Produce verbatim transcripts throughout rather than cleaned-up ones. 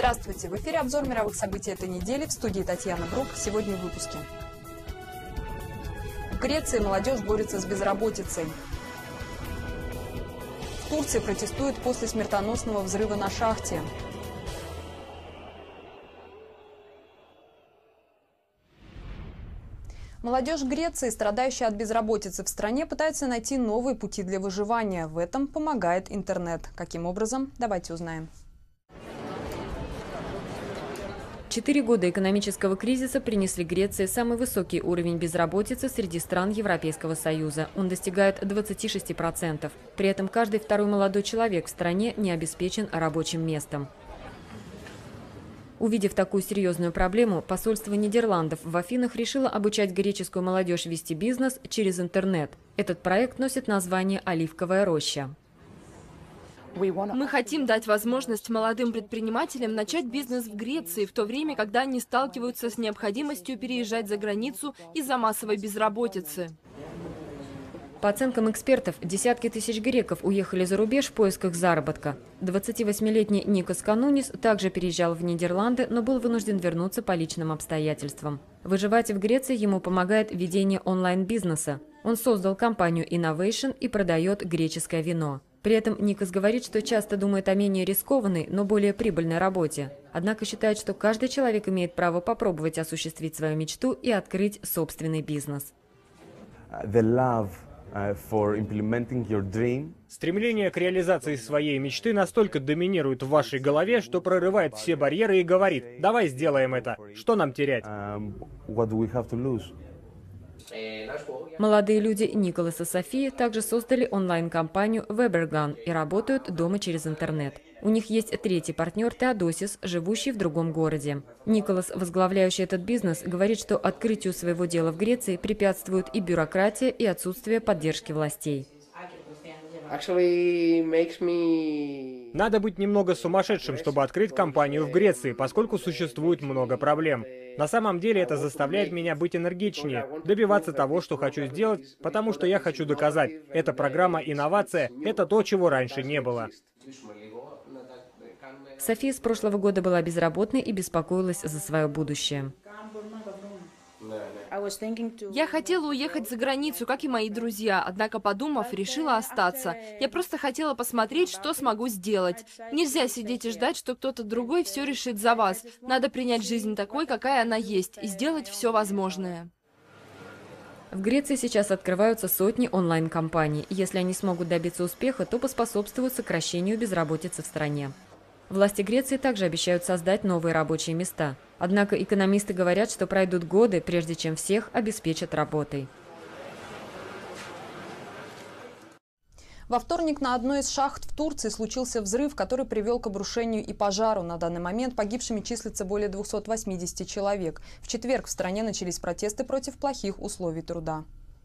Здравствуйте! В эфире обзор мировых событий этой недели. В студии Татьяна Брук. Сегодня в выпуске. В Греции молодежь борется с безработицей. В Турции протестуют после смертоносного взрыва на шахте. Молодежь Греции, страдающая от безработицы в стране, пытается найти новые пути для выживания. В этом помогает интернет. Каким образом? Давайте узнаем. Четыре года экономического кризиса принесли Греции самый высокий уровень безработицы среди стран Европейского Союза. Он достигает двадцати шести процентов. При этом каждый второй молодой человек в стране не обеспечен рабочим местом. Увидев такую серьезную проблему, посольство Нидерландов в Афинах решило обучать греческую молодежь вести бизнес через интернет. Этот проект носит название «Оливковая роща». Мы хотим дать возможность молодым предпринимателям начать бизнес в Греции, в то время, когда они сталкиваются с необходимостью переезжать за границу из-за массовой безработицы. По оценкам экспертов, десятки тысяч греков уехали за рубеж в поисках заработка. двадцативосьмилетний Никос Канунис также переезжал в Нидерланды, но был вынужден вернуться по личным обстоятельствам. Выживать в Греции ему помогает ведение онлайн-бизнеса. Он создал компанию Innovation и продает греческое вино. При этом Никос говорит, что часто думает о менее рискованной, но более прибыльной работе. Однако считает, что каждый человек имеет право попробовать осуществить свою мечту и открыть собственный бизнес. Стремление к реализации своей мечты настолько доминирует в вашей голове, что прорывает все барьеры и говорит: давай сделаем это, что нам терять? Молодые люди Николас и София также создали онлайн-компанию Webergan и работают дома через интернет. У них есть третий партнер Теодосис, живущий в другом городе. Николас, возглавляющий этот бизнес, говорит, что открытию своего дела в Греции препятствуют и бюрократия, и отсутствие поддержки властей. Надо быть немного сумасшедшим, чтобы открыть компанию в Греции, поскольку существует много проблем. На самом деле это заставляет меня быть энергичнее, добиваться того, что хочу сделать, потому что я хочу доказать. Эта программа «Инновация» — это то, чего раньше не было. София с прошлого года была безработной и беспокоилась за свое будущее. Я хотела уехать за границу, как и мои друзья, однако, подумав, решила остаться. Я просто хотела посмотреть, что смогу сделать. Нельзя сидеть и ждать, что кто-то другой все решит за вас. Надо принять жизнь такой, какая она есть, и сделать все возможное. В Греции сейчас открываются сотни онлайн-компаний. Если они смогут добиться успеха, то поспособствуют сокращению безработицы в стране. Власти Греции также обещают создать новые рабочие места. Однако экономисты говорят, что пройдут годы, прежде чем всех обеспечат работой. Во вторник на одной из шахт в Турции случился взрыв, который привел к обрушению и пожару. На данный момент погибшими числится более двухсот восьмидесяти человек. В четверг в стране начались протесты против плохих условий труда.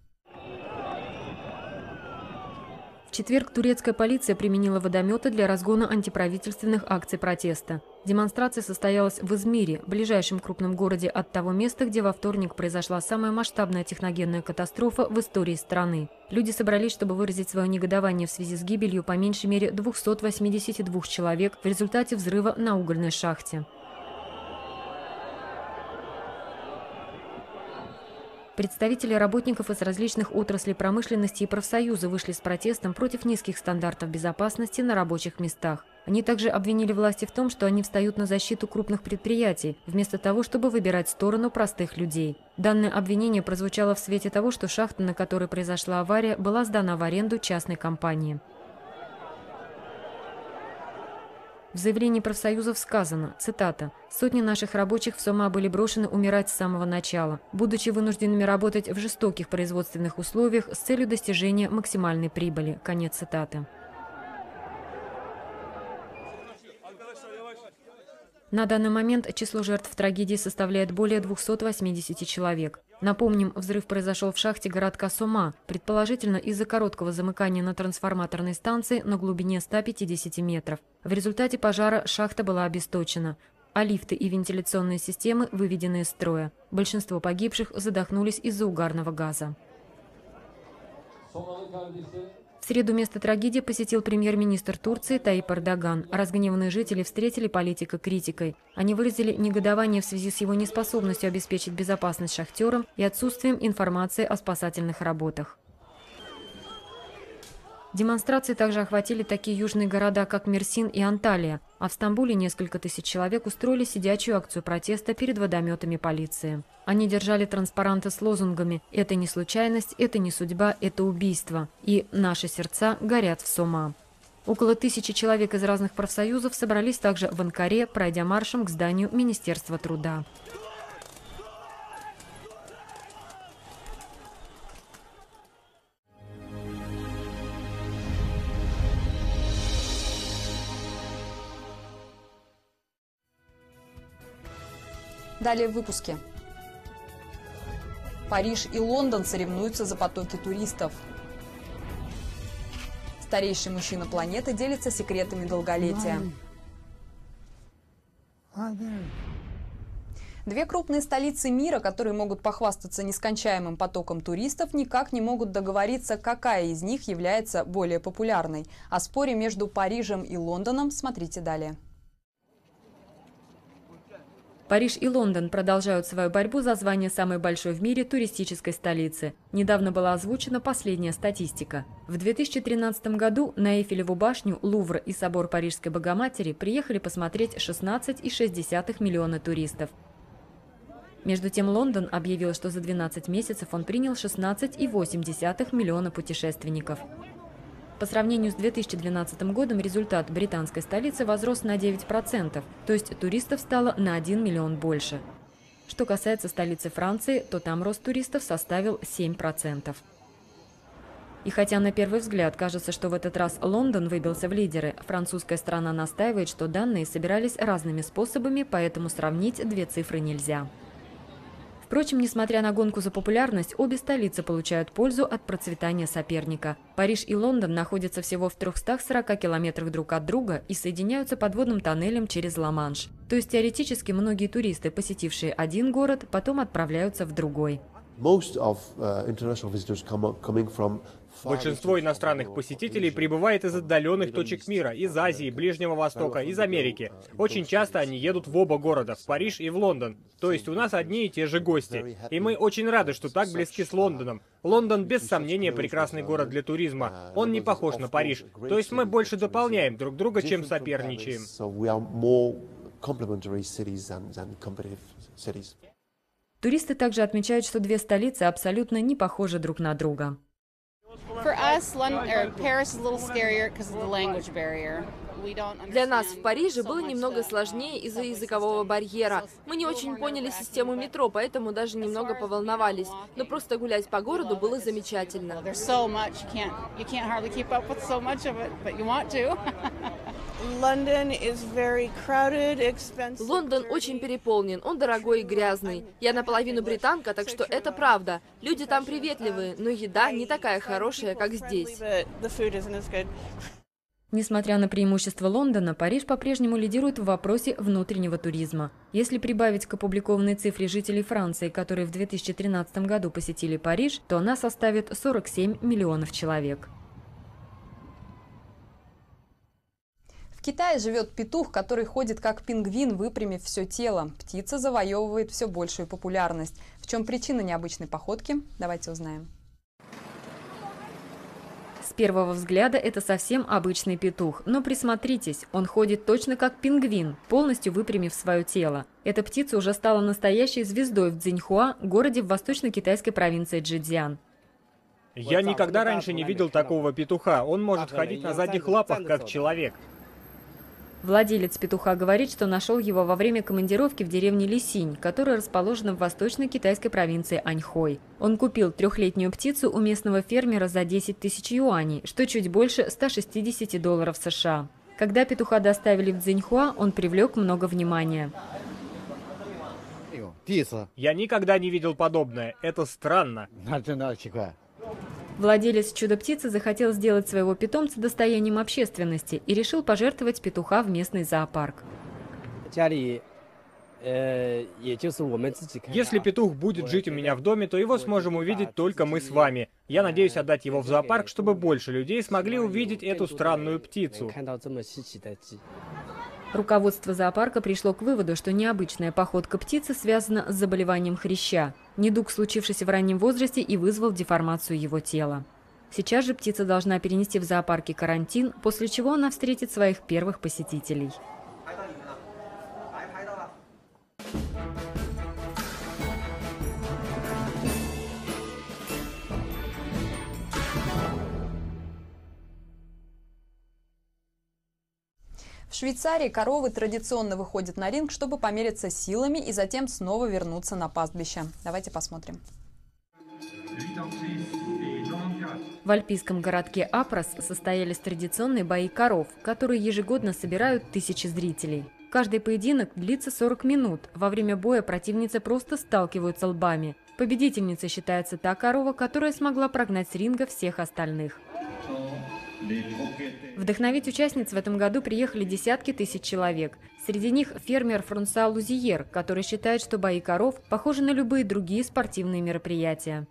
В четверг турецкая полиция применила водометы для разгона антиправительственных акций протеста. Демонстрация состоялась в Измире, ближайшем крупном городе от того места, где во вторник произошла самая масштабная техногенная катастрофа в истории страны. Люди собрались, чтобы выразить свое негодование в связи с гибелью по меньшей мере двухсот восьмидесяти двух человек в результате взрыва на угольной шахте. Представители работников из различных отраслей промышленности и профсоюза вышли с протестом против низких стандартов безопасности на рабочих местах. Они также обвинили власти в том, что они встают на защиту крупных предприятий, вместо того, чтобы выбирать сторону простых людей. Данное обвинение прозвучало в свете того, что шахта, на которой произошла авария, была сдана в аренду частной компании. В заявлении профсоюзов сказано, цитата, «Сотни наших рабочих в Сома были брошены умирать с самого начала, будучи вынужденными работать в жестоких производственных условиях с целью достижения максимальной прибыли». Конец цитаты. На данный момент число жертв трагедии составляет более двухсот восьмидесяти человек. Напомним, взрыв произошел в шахте городка Сома, предположительно из-за короткого замыкания на трансформаторной станции на глубине ста пятидесяти метров. В результате пожара шахта была обесточена, а лифты и вентиляционные системы выведены из строя. Большинство погибших задохнулись из-за угарного газа. В среду место трагедии посетил премьер-министр Турции Таип Эрдоган. Разгневанные жители встретили политика критикой. Они выразили негодование в связи с его неспособностью обеспечить безопасность шахтерам и отсутствием информации о спасательных работах. Демонстрации также охватили такие южные города, как Мерсин и Анталия, а в Стамбуле несколько тысяч человек устроили сидячую акцию протеста перед водометами полиции. Они держали транспаранты с лозунгами «Это не случайность, это не судьба, это убийство» и «Наши сердца горят в Сома». Около тысячи человек из разных профсоюзов собрались также в Анкаре, пройдя маршем к зданию Министерства труда. Далее в выпуске. Париж и Лондон соревнуются за потоки туристов. Старейший мужчина планеты делится секретами долголетия. Две крупные столицы мира, которые могут похвастаться нескончаемым потоком туристов, никак не могут договориться, какая из них является более популярной. О споре между Парижем и Лондоном смотрите далее. Париж и Лондон продолжают свою борьбу за звание самой большой в мире туристической столицы. Недавно была озвучена последняя статистика. В две тысячи тринадцатом году на Эйфелеву башню, Лувр и собор Парижской Богоматери приехали посмотреть шестнадцать целых шесть десятых миллиона туристов. Между тем Лондон объявил, что за двенадцать месяцев он принял шестнадцать целых восемь десятых миллиона путешественников. По сравнению с две тысячи двенадцатым годом результат британской столицы возрос на девять процентов, то есть туристов стало на один миллион больше. Что касается столицы Франции, то там рост туристов составил семь процентов. И хотя на первый взгляд кажется, что в этот раз Лондон выбился в лидеры, французская сторона настаивает, что данные собирались разными способами, поэтому сравнить две цифры нельзя. Впрочем, несмотря на гонку за популярность, обе столицы получают пользу от процветания соперника. Париж и Лондон находятся всего в трёхстах сорока километрах друг от друга и соединяются подводным тоннелем через Ла-Манш. То есть теоретически многие туристы, посетившие один город, потом отправляются в другой. Большинство иностранных посетителей прибывает из отдаленных точек мира, из Азии, Ближнего Востока, из Америки. Очень часто они едут в оба города, в Париж и в Лондон. То есть у нас одни и те же гости. И мы очень рады, что так близки с Лондоном. Лондон, без сомнения, прекрасный город для туризма. Он не похож на Париж. То есть мы больше дополняем друг друга, чем соперничаем. Туристы также отмечают, что две столицы абсолютно не похожи друг на друга. Для нас в Париже было немного сложнее из-за языкового барьера. Мы не очень поняли систему метро, поэтому даже немного поволновались. Но просто гулять по городу было замечательно. Лондон очень переполнен, он дорогой и грязный. Я наполовину британка, так что это правда. Люди там приветливые, но еда не такая хорошая, как здесь. Несмотря на преимущество Лондона, Париж по-прежнему лидирует в вопросе внутреннего туризма. Если прибавить к опубликованной цифре жителей Франции, которые в две тысячи тринадцатом году посетили Париж, то она составит сорок семь миллионов человек. В Китае живет петух, который ходит как пингвин, выпрямив все тело. Птица завоевывает все большую популярность. В чем причина необычной походки? Давайте узнаем. С первого взгляда это совсем обычный петух, но присмотритесь, он ходит точно как пингвин, полностью выпрямив свое тело. Эта птица уже стала настоящей звездой в Цзиньхуа, городе в восточно-китайской провинции Чжэцзян. Я никогда раньше не видел такого петуха. Он может ходить на задних лапах, как человек. Владелец петуха говорит, что нашел его во время командировки в деревне Лисинь, которая расположена в восточно-китайской провинции Аньхой. Он купил трехлетнюю птицу у местного фермера за десять тысяч юаней, что чуть больше ста шестидесяти долларов США. Когда петуха доставили в Цзиньхуа, он привлек много внимания. Я никогда не видел подобное. Это странно. Владелец чудо-птицы захотел сделать своего питомца достоянием общественности и решил пожертвовать петуха в местный зоопарк. Если петух будет жить у меня в доме, то его сможем увидеть только мы с вами. Я надеюсь отдать его в зоопарк, чтобы больше людей смогли увидеть эту странную птицу. Руководство зоопарка пришло к выводу, что необычная походка птицы связана с заболеванием хряща. Недуг, случившийся в раннем возрасте, и вызвал деформацию его тела. Сейчас же птица должна перенести в зоопарке карантин, после чего она встретит своих первых посетителей. В Швейцарии коровы традиционно выходят на ринг, чтобы помериться силами и затем снова вернуться на пастбище. Давайте посмотрим. В альпийском городке Апрос состоялись традиционные бои коров, которые ежегодно собирают тысячи зрителей. Каждый поединок длится сорок минут. Во время боя противницы просто сталкиваются лбами. Победительницей считается та корова, которая смогла прогнать с ринга всех остальных. Вдохновить участниц в этом году приехали десятки тысяч человек. Среди них фермер Франсуа Лузиер, который считает, что бои коров похожи на любые другие спортивные мероприятия.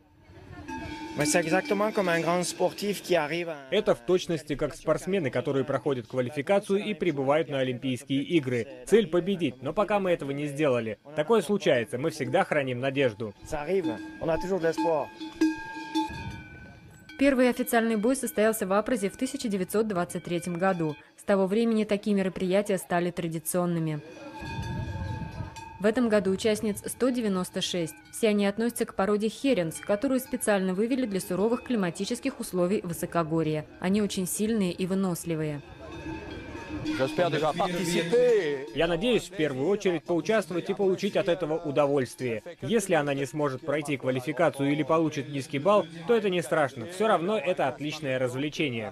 Это в точности как спортсмены, которые проходят квалификацию и прибывают на Олимпийские игры. Цель победить, но пока мы этого не сделали. Такое случается, мы всегда храним надежду. Первый официальный бой состоялся в Апросе в тысяча девятьсот двадцать третьем году. С того времени такие мероприятия стали традиционными. В этом году участниц сто девяносто шесть. Все они относятся к породе херенс, которую специально вывели для суровых климатических условий высокогорья. Они очень сильные и выносливые. Я надеюсь в первую очередь поучаствовать и получить от этого удовольствие. Если она не сможет пройти квалификацию или получит низкий балл, то это не страшно. Все равно это отличное развлечение.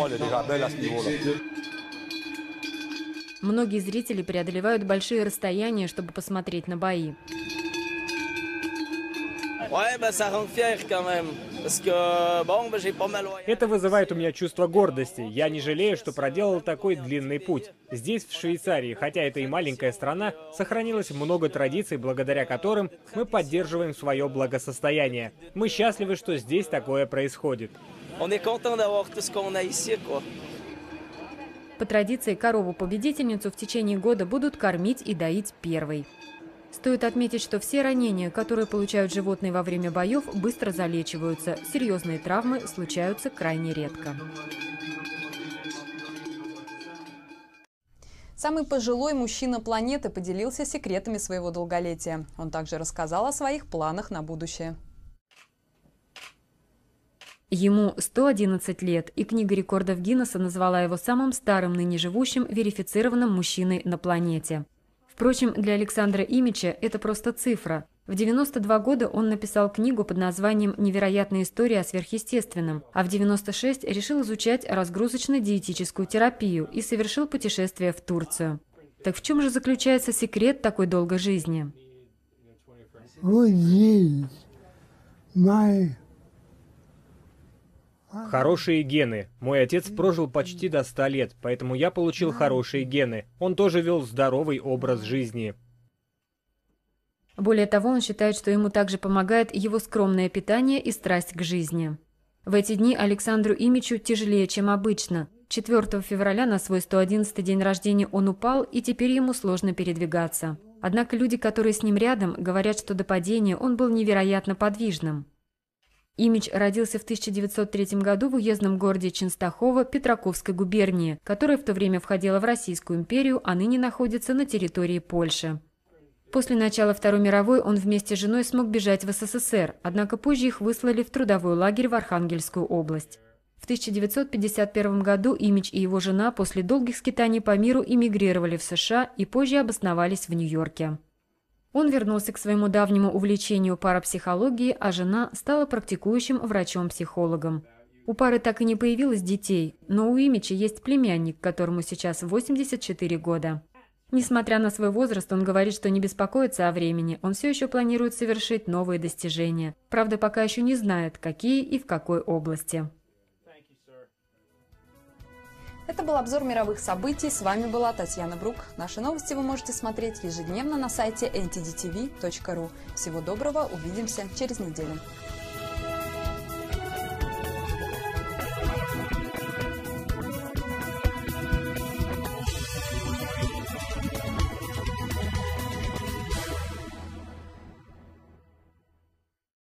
Многие зрители преодолевают большие расстояния, чтобы посмотреть на бои. Это вызывает у меня чувство гордости. Я не жалею, что проделал такой длинный путь. Здесь, в Швейцарии, хотя это и маленькая страна, сохранилось много традиций, благодаря которым мы поддерживаем свое благосостояние. Мы счастливы, что здесь такое происходит. По традиции, корову-победительницу в течение года будут кормить и доить первой. Стоит отметить, что все ранения, которые получают животные во время боев, быстро залечиваются. Серьезные травмы случаются крайне редко. Самый пожилой мужчина планеты поделился секретами своего долголетия. Он также рассказал о своих планах на будущее. Ему сто одиннадцать лет, и книга рекордов Гиннесса назвала его самым старым ныне живущим верифицированным мужчиной на планете. Впрочем, для Александра Имича это просто цифра. В девяносто два года он написал книгу под названием «Невероятная история о сверхъестественном», а в девяносто шесть решил изучать разгрузочно-диетическую терапию и совершил путешествие в Турцию. Так в чем же заключается секрет такой долгой жизни? Вот здесь мои... Хорошие гены. Мой отец прожил почти до ста лет, поэтому я получил хорошие гены. Он тоже вел здоровый образ жизни. Более того, он считает, что ему также помогает его скромное питание и страсть к жизни. В эти дни Александру Имичу тяжелее, чем обычно. четвёртого февраля на свой сто одиннадцатый день рождения он упал, и теперь ему сложно передвигаться. Однако люди, которые с ним рядом, говорят, что до падения он был невероятно подвижным. Имич родился в тысяча девятьсот третьем году в уездном городе Ченстахова Петраковской губернии, которая в то время входила в Российскую империю, а ныне находится на территории Польши. После начала Второй мировой он вместе с женой смог бежать в СССР, однако позже их выслали в трудовой лагерь в Архангельскую область. В тысяча девятьсот пятьдесят первом году Имич и его жена после долгих скитаний по миру эмигрировали в США и позже обосновались в Нью-Йорке. Он вернулся к своему давнему увлечению парапсихологии, а жена стала практикующим врачом-психологом. У пары так и не появилось детей, но у Имича есть племянник, которому сейчас восемьдесят четыре года. Несмотря на свой возраст, он говорит, что не беспокоится о времени, он все еще планирует совершить новые достижения. Правда, пока еще не знает, какие и в какой области. Это был обзор мировых событий. С вами была Татьяна Брук. Наши новости вы можете смотреть ежедневно на сайте эн ти ди ти ви точка ру. Всего доброго, увидимся через неделю.